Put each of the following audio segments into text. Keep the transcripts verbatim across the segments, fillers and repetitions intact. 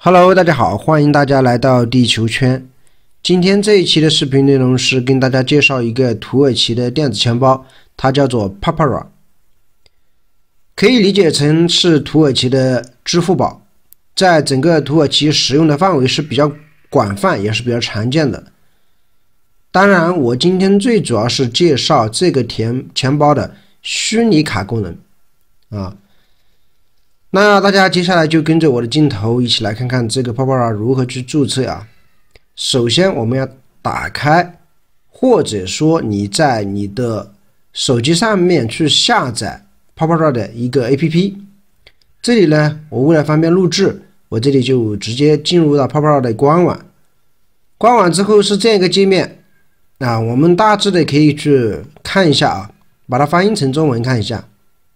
Hello， 大家好，欢迎大家来到地球圈。今天这一期的视频内容是跟大家介绍一个土耳其的电子钱包，它叫做 Papara， 可以理解成是土耳其的支付宝，在整个土耳其使用的范围是比较广泛，也是比较常见的。当然，我今天最主要是介绍这个钱钱包的虚拟卡功能啊。那大家接下来就跟着我的镜头一起来看看这个 Papara 如何去注册啊。首先我们要打开，或者说你在你的手机上面去下载 Papara 的一个 A P P。这里呢，我为了方便录制，我这里就直接进入到 Papara 的官网。官网之后是这样一个界面啊，我们大致的可以去看一下啊，把它翻译成中文看一下。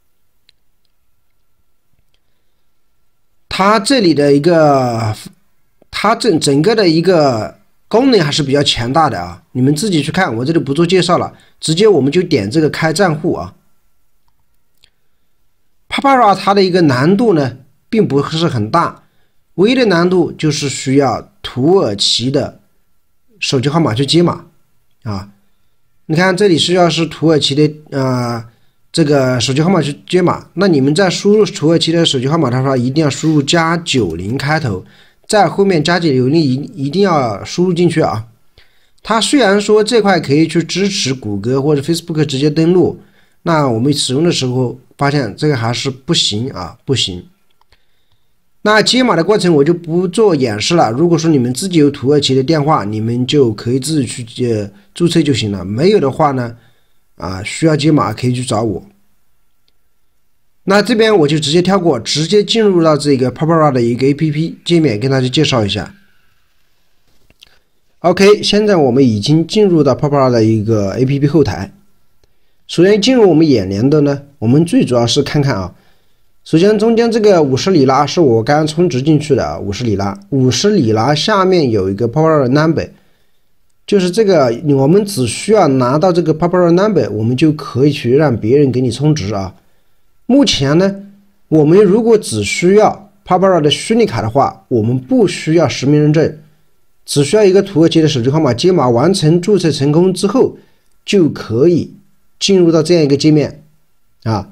它这里的一个，它整整个的一个功能还是比较强大的啊，你们自己去看，我这里不做介绍了，直接我们就点这个开账户啊。Papara 它的一个难度呢，并不是很大，唯一的难度就是需要土耳其的手机号码去接码啊。你看这里需要是土耳其的啊。呃这个手机号码去接码，那你们在输入土耳其的手机号码的话，一定要输入加九零开头，在后面加九零一一定要输入进去啊。它虽然说这块可以去支持谷歌或者 Facebook 直接登录，那我们使用的时候发现这个还是不行啊，不行。那接码的过程我就不做演示了。如果说你们自己有土耳其的电话，你们就可以自己去呃注册就行了。没有的话呢？啊，需要接码可以去找我。那这边我就直接跳过，直接进入到这个 Papara 的一个 A P P 界面，跟大家介绍一下。OK， 现在我们已经进入到 Papara 的一个 A P P 后台。首先进入我们眼帘的呢，我们最主要是看看啊，首先中间这个五十里拉是我刚刚充值进去的啊，五十里拉，五十里拉下面有一个 Papara number。就是这个，我们只需要拿到这个 Papara number， 我们就可以去让别人给你充值啊。目前呢，我们如果只需要 Papara 的虚拟卡的话，我们不需要实名认证，只需要一个土耳其的手机号码接码完成注册成功之后，就可以进入到这样一个界面啊。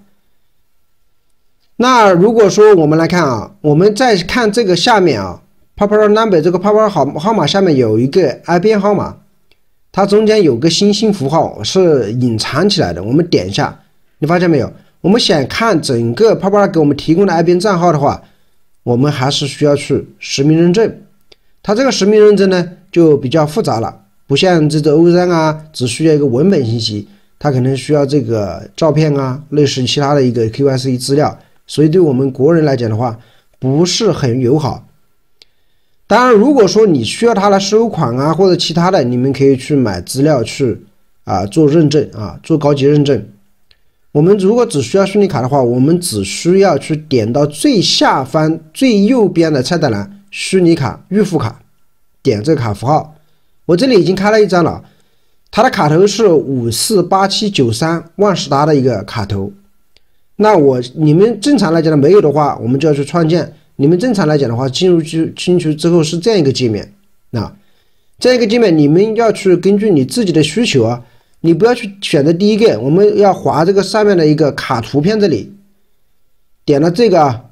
那如果说我们来看啊，我们再看这个下面啊 ，Papara number 这个 Papara 号号码下面有一个 I B A N 号码。它中间有个星星符号是隐藏起来的，我们点一下，你发现没有？我们想看整个 Papara 给我们提供的 I B A N 账号的话，我们还是需要去实名认证。它这个实名认证呢就比较复杂了，不像这个 O 三啊，只需要一个文本信息，它可能需要这个照片啊，类似其他的一个 K Y C 资料，所以对我们国人来讲的话，不是很友好。当然，如果说你需要它来收款啊，或者其他的，你们可以去买资料去啊做认证啊，做高级认证。我们如果只需要虚拟卡的话，我们只需要去点到最下方最右边的菜单栏“虚拟卡预付卡”，点这个卡符号。我这里已经开了一张了，它的卡头是五四八七九三万事达的一个卡头。那我你们正常来讲的没有的话，我们就要去创建。你们正常来讲的话，进入去进去之后是这样一个界面，那这样一个界面，你们要去根据你自己的需求啊，你不要去选择第一个，我们要划这个上面的一个卡图片这里，点了这个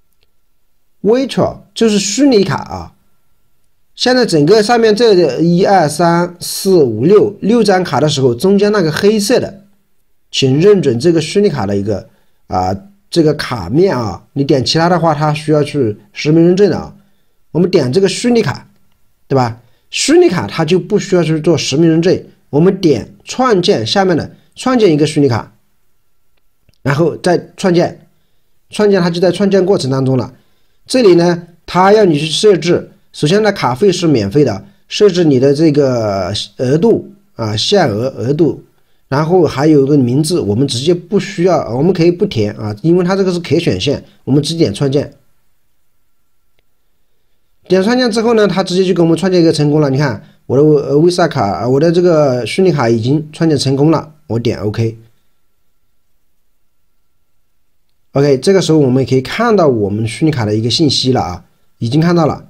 Virtual 就是虚拟卡啊。现在整个上面这一二三四五六六张卡的时候，中间那个黑色的，请认准这个虚拟卡的一个啊。这个卡面啊，你点其他的话，它需要去实名认证的啊。我们点这个虚拟卡，对吧？虚拟卡它就不需要去做实名认证。我们点创建下面的创建一个虚拟卡，然后再创建，创建它就在创建过程当中了。这里呢，它要你去设置，首先呢，卡费是免费的，设置你的这个额度啊，限额额度。然后还有一个名字，我们直接不需要，我们可以不填啊，因为它这个是可选项，我们直接点创建。点创建之后呢，它直接就给我们创建一个成功了。你看我的 Visa 卡，我的这个虚拟卡已经创建成功了，我点 OK。OK， 这个时候我们也可以看到我们虚拟卡的一个信息了啊，已经看到了。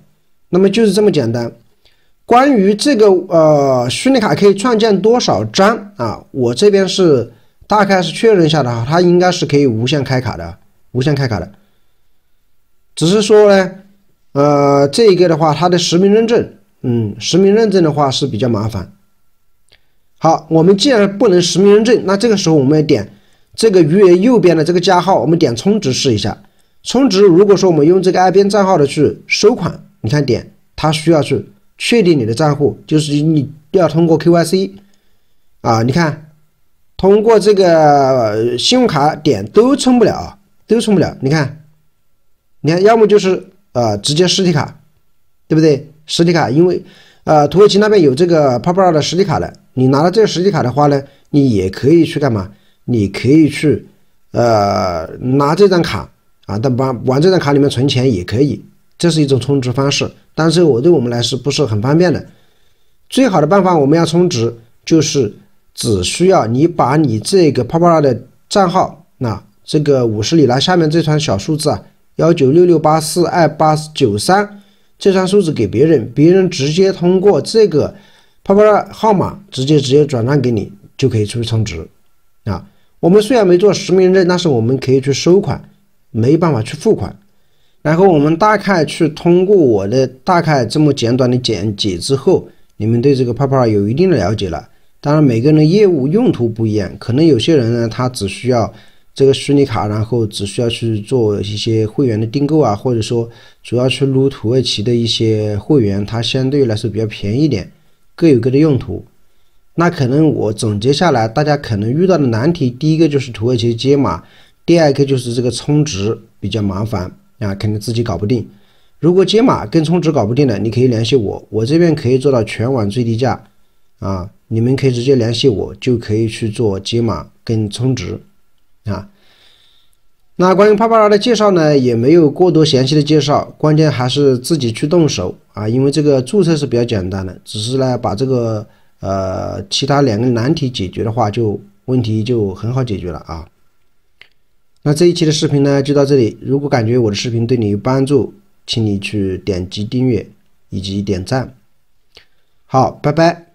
那么就是这么简单。关于这个呃虚拟卡可以创建多少张啊？我这边是大概是确认一下的哈，它应该是可以无限开卡的，无限开卡的。只是说呢，呃，这个的话，它的实名认证，嗯，实名认证的话是比较麻烦。好，我们既然不能实名认证，那这个时候我们点这个鱼尾右边的这个加号，我们点充值试一下。充值，如果说我们用这个 I B 账号的去收款，你看点它需要去确定你的账户，就是你要通过 K Y C 啊，你看通过这个信用卡点都充不了，都充不了。你看，你看，要么就是呃直接实体卡，对不对？实体卡，因为呃土耳其那边有这个 Popular 的实体卡的，你拿了这个实体卡的话呢，你也可以去干嘛？你可以去呃拿这张卡啊，但往往这张卡里面存钱也可以，这是一种充值方式。但是我对我们来说不是很方便的。最好的办法，我们要充值，就是只需要你把你这个 Popular 的账号，那这个五十里拉下面这串小数字啊，一九六六八四二八九三这串数字给别人，别人直接通过这个 Popular 号码直接直接转账给你，就可以出去充值啊。我们虽然没做实名认证，但是我们可以去收款，没办法去付款。然后我们大概去通过我的大概这么简短的简解之后，你们对这个 Popular 有一定的了解了。当然每个人的业务用途不一样，可能有些人呢他只需要这个虚拟卡，然后只需要去做一些会员的订购啊，或者说主要去撸土耳其的一些会员，它相对来说比较便宜一点，各有各的用途。那可能我总结下来，大家可能遇到的难题，第一个就是土耳其解码，第二个就是这个充值比较麻烦啊，可能自己搞不定。如果解码跟充值搞不定的，你可以联系我，我这边可以做到全网最低价啊，你们可以直接联系我，就可以去做解码跟充值啊。那关于 Popular 的介绍呢，也没有过多详细的介绍，关键还是自己去动手啊，因为这个注册是比较简单的，只是呢把这个呃其他两个难题解决的话，就问题就很好解决了啊。那这一期的视频呢就到这里，如果感觉我的视频对你有帮助，请你去点击订阅以及点赞。好，拜拜。